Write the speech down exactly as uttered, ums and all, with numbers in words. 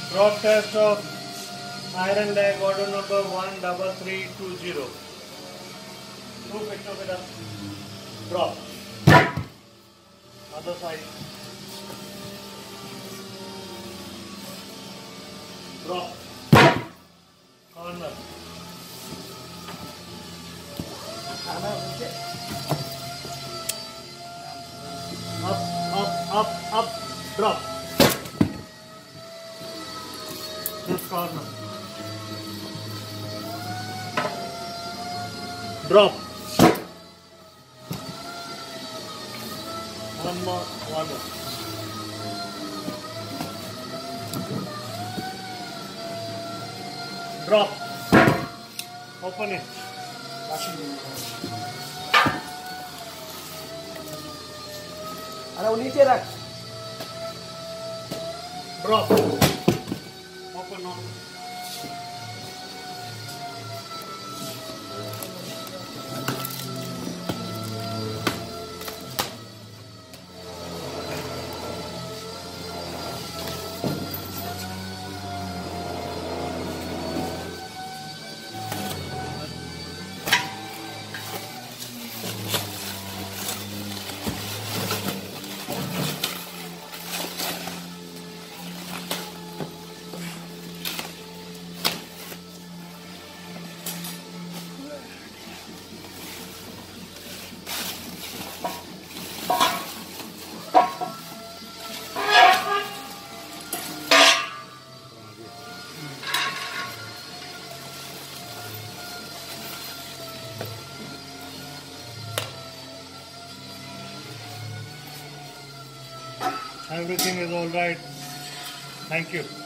Broadcast of iron leg order number one double three two zero. Two pictometer. Drop. Other side. Drop. Corner. Up, up, up, up. Drop. This corner. Drop. One more, one more. Drop. Open it. अरे वो नीचे रख. Drop. Open on. Everything is all right. Thank you.